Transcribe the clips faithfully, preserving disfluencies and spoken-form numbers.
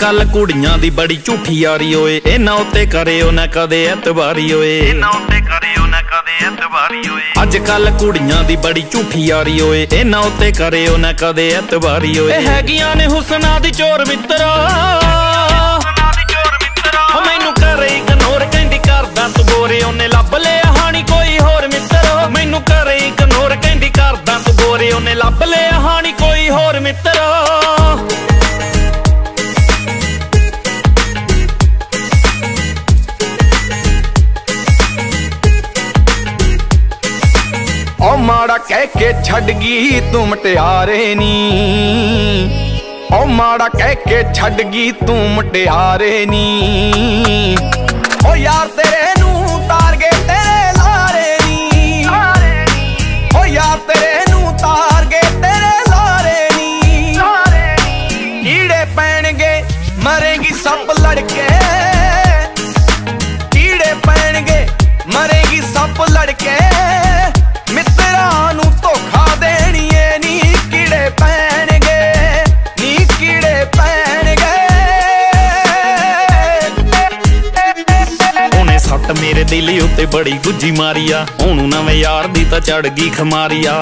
कल कुड़ियां दी बड़ी झूठी यारी ओए, इन्हां उत्ते करियो ना कदे एतबारी ओए, इन्हां उत्ते करियो ना कदे एतबारी ओए। अज कल कुड़ियां दी बड़ी झूठी यारी ओए, इन्हां उत्ते करियो ना कदे एतबारी ओए। ए हैगियां ने हुस्ना दी चोर मित्रा, मैनू करे इग्नोर कहंदी करदा तू गोरे, ओने लभ लिया हानी कोई होर मित्र। मैनू करे इग्नोर कहंदी करदा तू गोरे, ओने लभ लिया हानी कोई होर मित्र। ओ माड़ा कह के छड़ गई तू मटियारे नी, ओ माड़ा कह के छड़ गई तू मटियारे नी। ओ यार तेरे नू तार गए तेरे लारे नी, ओ यार तेरे नू तार गए तेरे लारे नी। कीड़े पैणगे मरेगी सब लड़के, कीड़े पैणगे मरेगी सब लड़के। मित्रा नू धोखा देनी है नी कीड़े पैणगे, नी कीड़े पैणगे। उन्हें सट मेरे दिल उत्ते बड़ी गुज्जी मारिया, ओनू नवें यार दी तां चढ़ गई खमारिया।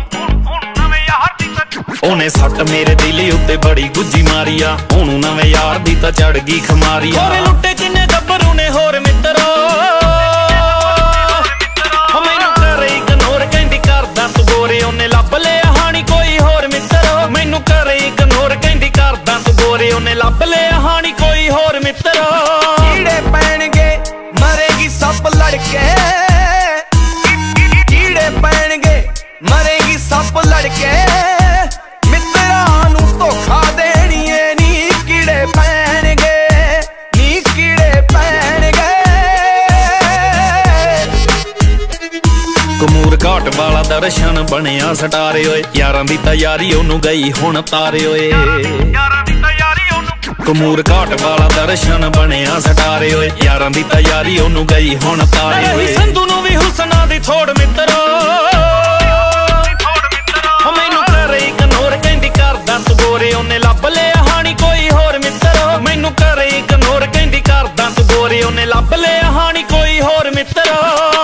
उन्हें सट मेरे दिल उत्ते बड़ी गुज्जी मारिया, ओनू नवें यार दी तां चढ़ गई खमारिया। लुट्टे किन्ने गब्बरू ने होर मित्रा, ओने लभ लिया हानी कोई होर मित्र। मैनू करे इग्नोर कहंदी करदा तू गोरे, ओने लभ लिया हानी कोई होर मित्र। कीड़े पैणगे मरेगी सब लड़के, कीड़े पैणगे मरेगी सब लड़के। मित्रा नू धोखा देनी है नी कीड़े पैणगे, नी कीड़े पैणगे। कमूर घाट वाला दर्शन बनिया सटारे ओए, यारां दी तैयारी ओनू गई हुण तारे ओए। कमूर घाट वाला दर्शन बनिया सटारे ओए, यारां दी तैयारी ओनू गई हुण तारे ओए। संधू नू भी हुस्ना दी थोड़ मित्रा, मैनू करे इग्नोर कहंदी करदा तू गोरे, ओने लभ लिया हानी कोई होर मित्र। मैनू करे इग्नोर कहंदी करदा तू गोरे, ओने लभ लिया हानी कोई होर मित्र।